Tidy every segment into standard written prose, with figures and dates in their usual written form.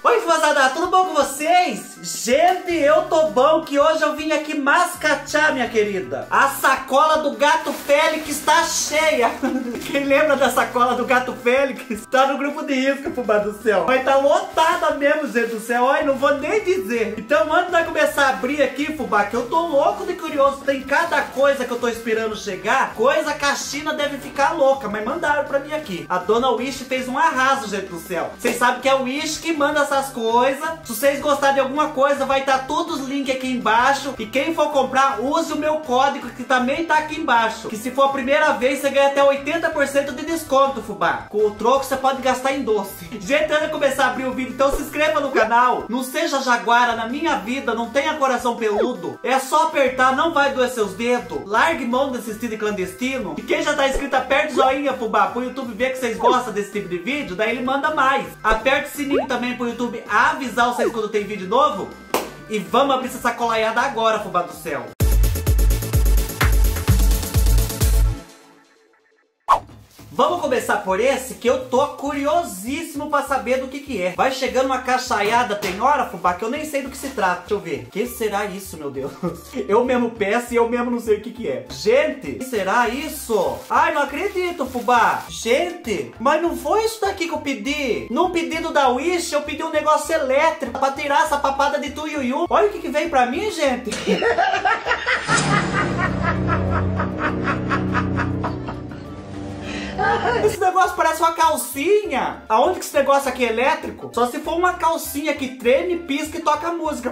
Oi, fãzada, tudo bom com vocês? Gente, eu tô bom que hoje eu vim aqui mascatear, minha querida. A sacola do Gato Félix tá cheia. Quem lembra da sacola do Gato Félix? Tá no grupo de risco, fubá do céu. Mas tá lotada mesmo, gente do céu. Olha, não vou nem dizer. Então, antes de começar a abrir aqui, fubá, que eu tô louco de curioso. Tem cada coisa que eu tô esperando chegar. Coisa que a China deve ficar louca, mas mandaram pra mim aqui. A dona Wish fez um arraso, gente do céu. Vocês sabem que é a Wish que manda essas coisas. Se vocês gostarem de alguma coisa, vai estar todos os links aqui embaixo. E quem for comprar, use o meu código que também tá aqui embaixo. Que se for a primeira vez, você ganha até 80% de desconto, fubá. Com o troco, você pode gastar em doce. Gente, antes de começar a abrir o vídeo, então se inscreva no canal. Não seja jaguara na minha vida, não tenha coração peludo. É só apertar, não vai doer seus dedos. Largue mão desse estilo clandestino. E quem já tá inscrito, aperte o joinha, fubá, pro YouTube ver que vocês gostam desse tipo de vídeo. Daí ele manda mais. Aperte o sininho também pro YouTube avisar vocês quando tem vídeo novo. E vamos abrir essa sacolaiada agora, fubá do céu. Vamos começar por esse, que eu tô curiosíssimo pra saber do que é. Vai chegando uma caixaiada, tem hora, fubá, que eu nem sei do que se trata. Deixa eu ver. O que será isso, meu Deus? Eu mesmo peço e eu mesmo não sei o que é. Gente, o que será isso? Ai, não acredito, fubá. Gente, mas não foi isso daqui que eu pedi. No pedido da Wish, eu pedi um negócio elétrico pra tirar essa papada de tuiuiu. Olha o que veio pra mim, gente. Esse negócio parece uma calcinha. Aonde que esse negócio aqui é elétrico? Só se for uma calcinha que treme, pisca e toca música.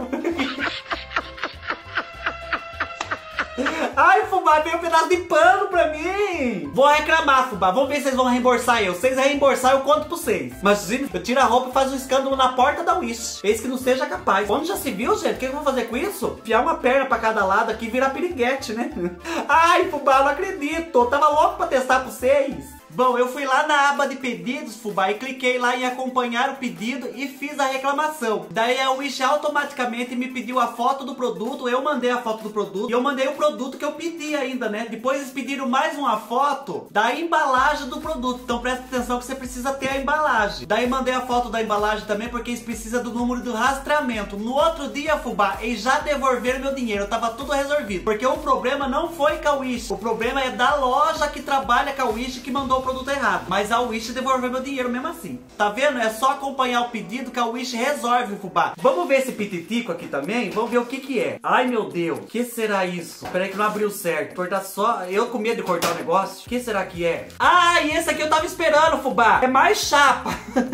Ai, fubá, veio um pedaço de pano pra mim. Vou reclamar, fubá. Vamos ver se vocês vão reembolsar eu. Se vocês reembolsar, eu conto pra vocês. Mas eu tiro a roupa e faço um escândalo na porta da Wish. Eis que não seja capaz. Onde já se viu, gente? O que eu vou fazer com isso? Enfiar uma perna pra cada lado aqui e virar piriguete, né? Ai, fubá, não acredito. Eu tava louco pra testar pra vocês. Bom, eu fui lá na aba de pedidos, fubá, e cliquei lá em acompanhar o pedido e fiz a reclamação. Daí a Wish automaticamente me pediu a foto do produto, eu mandei a foto do produto e eu mandei o produto que eu pedi ainda, né? Depois eles pediram mais uma foto da embalagem do produto. Então presta atenção que você precisa ter a embalagem. Daí mandei a foto da embalagem também porque eles precisam do número do rastreamento. No outro dia, fubá, eles já devolveram meu dinheiro, tava tudo resolvido. Porque o problema não foi com a Wish, o problema é da loja que trabalha com a Wish que mandou o produto errado. Mas a Wish devolveu meu dinheiro mesmo assim. Tá vendo? É só acompanhar o pedido que a Wish resolve, fubá. Vamos ver esse pititico aqui também? Vamos ver o que é. Ai, meu Deus. O que será isso? Peraí que não abriu certo. Cortar só... Eu com medo de cortar o negócio. O que será que é? Ah, e esse aqui eu tava esperando, fubá. É mais chapa.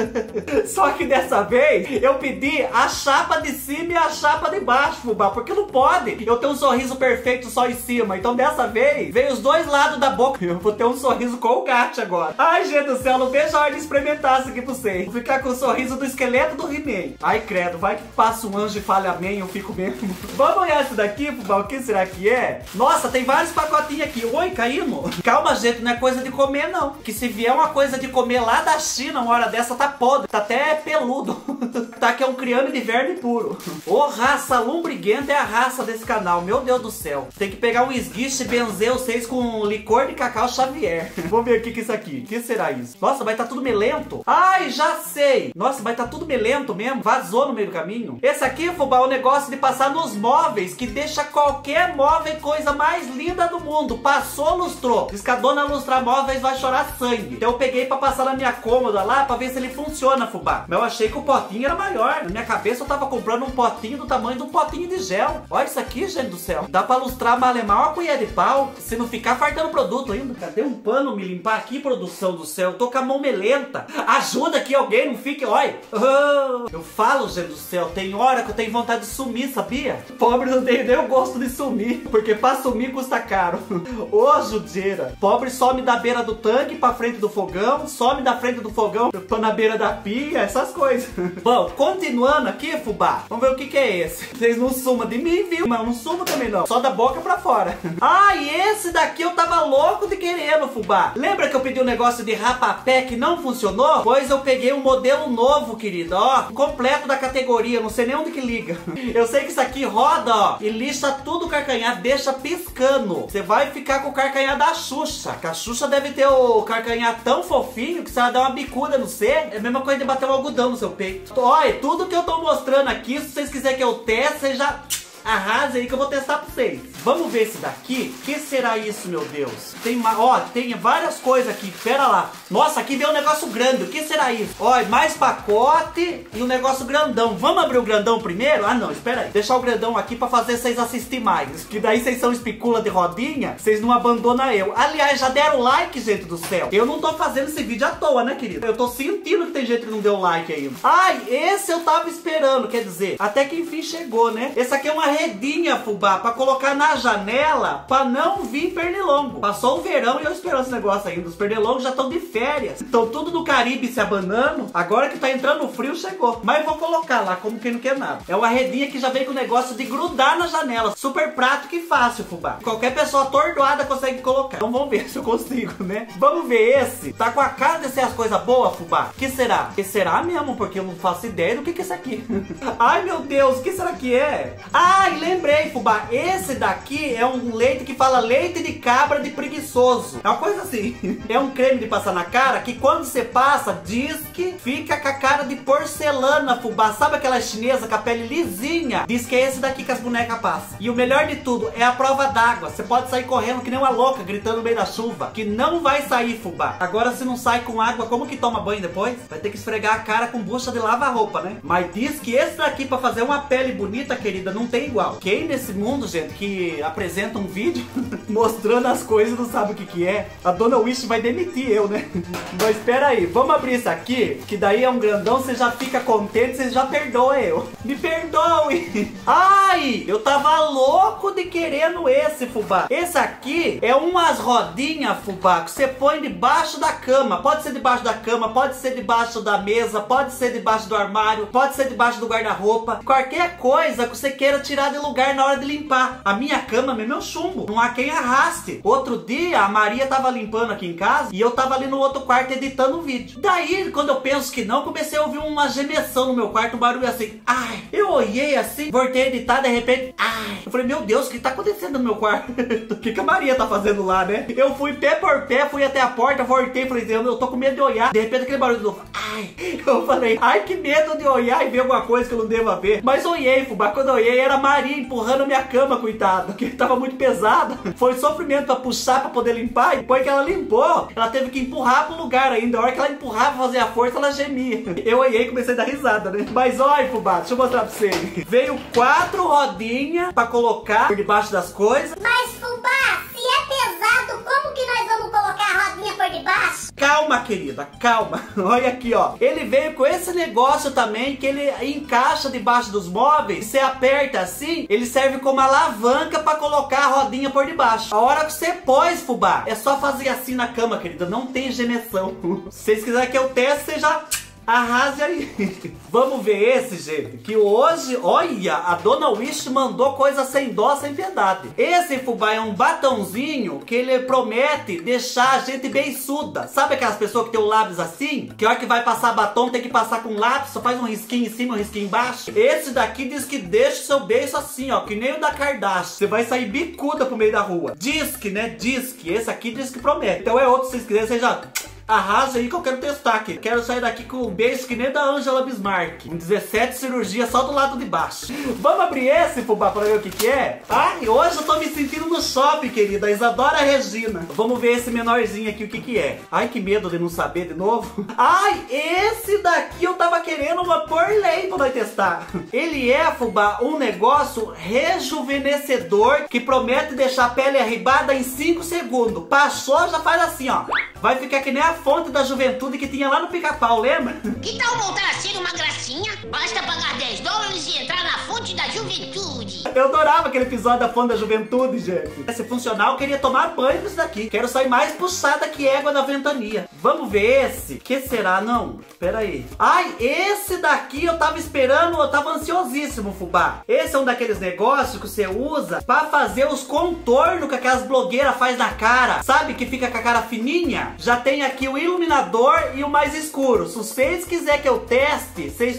Só que dessa vez eu pedi a chapa de cima e a chapa de baixo, fubá. Porque não pode eu ter um sorriso perfeito só em cima. Então dessa vez veio os dois lados da boca. Eu vou ter um sorriso colgate agora. Ai, gente do céu, não vejo a hora de experimentar isso aqui pra vocês. Vou ficar com o sorriso do esqueleto do He-Man. Ai, credo, vai que passa um anjo e fala amém, eu fico mesmo. Vamos olhar isso daqui, fubá, o que será que é? Nossa, tem vários pacotinhos aqui. Oi, caindo. Calma, gente, não é coisa de comer, não. Que se vier uma coisa de comer lá da China, uma hora dessa tá podre. Tá até peludo. Tá que é um criame de verme puro. Ô, raça lombriguenta é a raça desse canal. Meu Deus do céu. Tem que pegar um esguiche e benzer vocês com licor de cacau Xavier. Vamos ver o que é isso aqui. O que será isso? Nossa, vai estar tudo melento. Ai, já sei. Nossa, vai estar tudo melento mesmo. Vazou no meio do caminho. Esse aqui, fubá, é o negócio de passar nos móveis, que deixa qualquer móvel coisa mais linda do mundo. Passou, lustrou. Diz que a dona lustrar móveis vai chorar sangue. Então eu peguei pra passar na minha cômoda lá, pra ver se ele funciona, fubá. Mas eu achei que o potinho era maior. Na minha cabeça eu tava comprando um potinho do tamanho de um potinho de gel. Olha isso aqui, gente do céu. Dá pra lustrar malemar uma colher de pau, se não ficar fartando produto ainda. Cadê um pano me limpar aqui, produção do céu? Eu tô com a mão melenta. Ajuda aqui alguém, não fique, olha. Oh, eu falo, gente do céu, tem hora que eu tenho vontade de sumir, sabia? Pobre não tem nem o gosto de sumir, porque pra sumir custa caro. Ô, judiaira. Pobre some da beira do tanque pra frente do fogão, some da frente do fogão pra na beira da pia, essas coisas. Bom, continuando aqui, fubá, vamos ver o que é esse. Vocês não sumam de mim, viu? Mas eu não sumo também não, só da boca pra fora. Ah, e esse daqui eu tava louco de querendo, fubá. Lembra que eu pedi um negócio de rapapé que não funcionou? Pois eu peguei um modelo novo, querido, ó, completo da categoria, não sei nem onde que liga. Eu sei que isso aqui roda, ó, e lixa tudo o carcanhar, deixa piscando. Você vai ficar com o carcanhar da Xuxa, que a Xuxa deve ter o carcanhar tão fofinho que se ela der uma bicuda no C, é a mesma coisa de bater um algodão no seu peito. Ó, Olha, tudo que eu tô mostrando aqui, se vocês quiserem que eu teste, vocês já arrasem aí que eu vou testar pra vocês. Vamos ver esse daqui. O que será isso, meu Deus? Tem, ó, tem várias coisas aqui. Pera lá. Nossa, aqui veio um negócio grande. O que será isso? Ó, mais pacote e um negócio grandão. Vamos abrir o grandão primeiro? Ah, não, espera aí. Deixar o grandão aqui pra fazer vocês assistir mais. Que daí vocês são especula de rodinha, vocês não abandonam eu. Aliás, já deram like, gente do céu? Eu não tô fazendo esse vídeo à toa, né, querido? Eu tô sentindo que tem gente que não deu like ainda. Ai, esse eu tava esperando, quer dizer, até que enfim chegou, né? Esse aqui é uma redinha, fubá, pra colocar na janela, pra não vir pernilongo. Passou o verão e eu esperando esse negócio ainda. Os pernilongos já estão de férias. Estão tudo no Caribe se abanando. Agora que tá entrando o frio, chegou. Mas vou colocar lá, como quem não quer nada. É uma redinha que já vem com o negócio de grudar na janela. Super prático e fácil, fubá. Qualquer pessoa atordoada consegue colocar. Então vamos ver se eu consigo, né? Vamos ver esse. Tá com a cara de ser as coisas boas, fubá. O que será? Que será mesmo? Porque eu não faço ideia do que é isso aqui. Ai, meu Deus, o que será que é? Ai, lembrei, fubá. Esse daqui é um leite que fala leite de cabra de preguiçoso. É uma coisa assim. É um creme de passar na cara que quando você passa, diz que fica com a cara de porcelana, fubá. Sabe aquela chinesa com a pele lisinha? Diz que é esse daqui que as bonecas passam. E o melhor de tudo é a prova d'água. Você pode sair correndo que nem uma louca, gritando no meio da chuva, que não vai sair, fubá. Agora se não sai com água, como que toma banho depois? Vai ter que esfregar a cara com bucha de lava-roupa, né? Mas diz que esse daqui pra fazer uma pele bonita, querida, não tem igual. Quem nesse mundo, gente, que apresenta um vídeo mostrando as coisas não sabe o que é? A Dona Wish vai demitir eu, né? Mas espera aí, vamos abrir isso aqui, que daí é um grandão, você já fica contente, você já perdoa eu. Me perdoe! Ai, eu tava louco de querendo esse, fubá. Esse aqui é umas rodinhas, fubá, que você põe debaixo da cama. Pode ser debaixo da cama, pode ser debaixo da mesa, pode ser debaixo do armário, pode ser debaixo do guarda-roupa. Qualquer coisa que você queira tirar de lugar na hora de limpar. A minha cama mesmo é meu chumbo, não há quem arraste. Outro dia, a Maria tava limpando aqui em casa e eu tava ali no outro quarto editando um vídeo. Daí, quando eu penso que não, comecei a ouvir uma gemessão no meu quarto, um barulho assim. Ai, eu olhei assim, voltei a editar, de repente, ai. Eu falei, meu Deus, o que tá acontecendo no meu quarto? O que a Maria tá fazendo lá, né? Eu fui pé por pé, fui até a porta, voltei, falei, eu tô com medo de olhar. De repente, aquele barulho de novo, ai. Eu falei, ai, que medo de olhar e ver alguma coisa que eu não devo ver. Mas olhei, fubá, quando eu olhei, era a Maria empurrando a minha cama, coitada, que tava muito pesada. Foi sofrimento pra puxar, pra poder limpar, e depois que ela limpou, ela teve que empurrar pro lugar ainda. A hora que ela empurrava, fazia a força, ela gemia. Eu olhei e comecei a dar risada, né? Mas olha, fubá, deixa eu mostrar pra você. Veio 4 rodinhas pra colocar por debaixo das coisas. Mas, fubá, se é pesado, como que nós vamos colocar a rodinha por debaixo? Calma, querida, calma. Olha aqui, ó. Ele veio com esse negócio também, que ele encaixa debaixo dos móveis. Você aperta assim, ele serve como alavanca pra colocar a rodinha por debaixo. A hora que você pôs, fubá, é só fazer assim na cama, querida. Não tem gemessão. Se vocês quiserem que eu teste, você já arrase aí. Vamos ver esse, gente, que hoje, olha, a Dona Wish mandou coisa sem dó, sem piedade. Esse, fubá, é um batonzinho que ele promete deixar a gente beiçuda. Sabe aquelas pessoas que tem o lábios assim? Que a hora que vai passar batom tem que passar com lápis, só faz um risquinho em cima, um risquinho embaixo. Esse daqui diz que deixa o seu beiço assim, ó, que nem o da Kardashian. Você vai sair bicuda pro meio da rua. Diz que, né? Diz que. Esse aqui diz que promete. Então é outro, se vocês quiserem, vocês já arrasa aí que eu quero testar aqui. Quero sair daqui com um beijo que nem da Angela Bismarck. Um 17 cirurgias só do lado de baixo. Vamos abrir esse, fubá, pra ver o que é? Ai, hoje eu tô me sentindo no shopping, querida. Isadora Regina. Vamos ver esse menorzinho aqui, o que é. Ai, que medo de não saber de novo. Ai, esse daqui eu tava querendo uma por lei pra nós testar. Ele é, fubá, um negócio rejuvenescedor que promete deixar a pele arribada em 5 segundos. Passou, já faz assim, ó. Vai ficar que nem a fonte da juventude que tinha lá no Pica-Pau, lembra? Que tal voltar a ser uma gracinha? Basta pagar $10 e entrar na fonte da juventude. Eu adorava aquele episódio da fonte da juventude, gente. Esse funcional queria tomar banho disso daqui. Quero sair mais puxada que égua na ventania. Vamos ver esse. Que será? Não, pera aí. Ai, esse daqui eu tava esperando, eu tava ansiosíssimo, fubá. Esse é um daqueles negócios que você usa pra fazer os contornos que aquelas blogueiras faz na cara. Sabe, que fica com a cara fininha? Já tem aqui o iluminador e o mais escuro. Se vocês quiserem que eu teste, vocês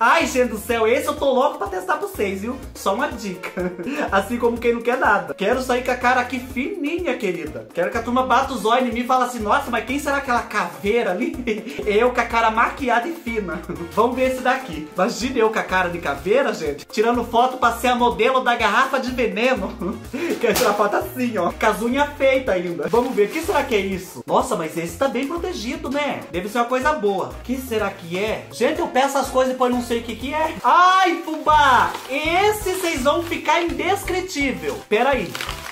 Ai, gente do céu, esse eu tô louco pra testar pra vocês, viu? Só uma dica. Assim como quem não quer nada. Quero sair com a cara aqui fininha, querida. Quero que a turma bata os olhos em mim e fala assim, nossa, mas quem será aquela caveira ali? Eu com a cara maquiada e fina. Vamos ver esse daqui. Imagina eu com a cara de caveira, gente, tirando foto pra ser a modelo da garrafa de veneno. Quero tirar foto assim, ó, com as unhas feitas ainda. Vamos ver, o que será que é isso? Nossa, mas esse tá bem protegido, né? Deve ser uma coisa boa. O que será que é? Gente, eu peço as coisas e depois não sei o que é. Ai, fubá! Esse vocês vão ficar indescritível. Pera aí.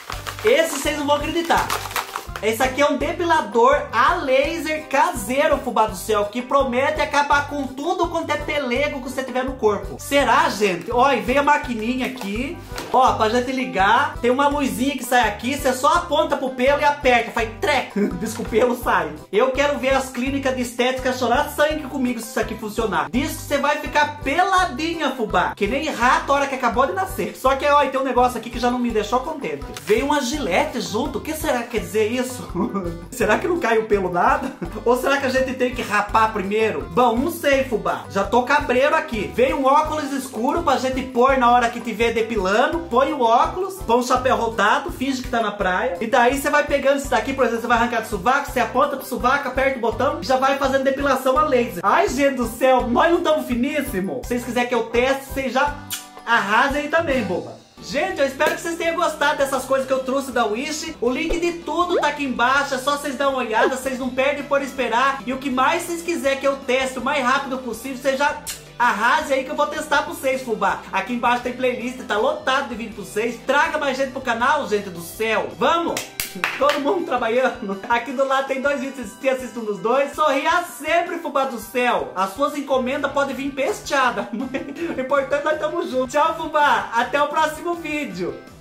Esse vocês não vão acreditar. Esse aqui é um depilador a laser caseiro, fubá do céu, que promete acabar com tudo quanto é pelego que você tiver no corpo. Será, gente? Ó, e vem a maquininha aqui. Ó, pra gente ligar, tem uma luzinha que sai aqui, você só aponta pro pelo e aperta, faz trec. Diz que o pelo sai. Eu quero ver as clínicas de estética chorar sangue comigo se isso aqui funcionar. Diz que você vai ficar peladinha, fubá. Que nem rato a hora que acabou de nascer. Só que, ó, tem um negócio aqui que já não me deixou contente. Veio uma gilete junto. O que será que quer dizer isso? Será que não cai o pelo nada? Ou será que a gente tem que rapar primeiro? Bom, não sei, fubá. Já tô cabreiro aqui. Veio um óculos escuro pra gente pôr na hora que tiver depilando. Põe o óculos, põe um chapéu rodado, finge que tá na praia. E daí você vai pegando isso daqui, por exemplo, você vai arrancar do sovaco, você aponta pro sovaco, aperta o botão e já vai fazendo depilação a laser. Ai, gente do céu, nós não estamos finíssimos. Se vocês quiserem que eu teste, vocês já arrasem aí também, boba. Gente, eu espero que vocês tenham gostado dessas coisas que eu trouxe da Wish. O link de tudo tá aqui embaixo, é só vocês darem uma olhada, vocês não perdem por esperar. E o que mais vocês quiserem que eu teste o mais rápido possível, vocês já arrase aí que eu vou testar pra vocês, fubá. Aqui embaixo tem playlist, tá lotado de vídeo pra vocês. Traga mais gente pro canal, gente do céu. Vamos! Todo mundo trabalhando. Aqui do lado tem 2 vídeos assistindo os dois. Sorria sempre, fubá do céu. As suas encomendas podem vir pesteadas. O importante é nós estamos juntos. Tchau, fubá. Até o próximo vídeo.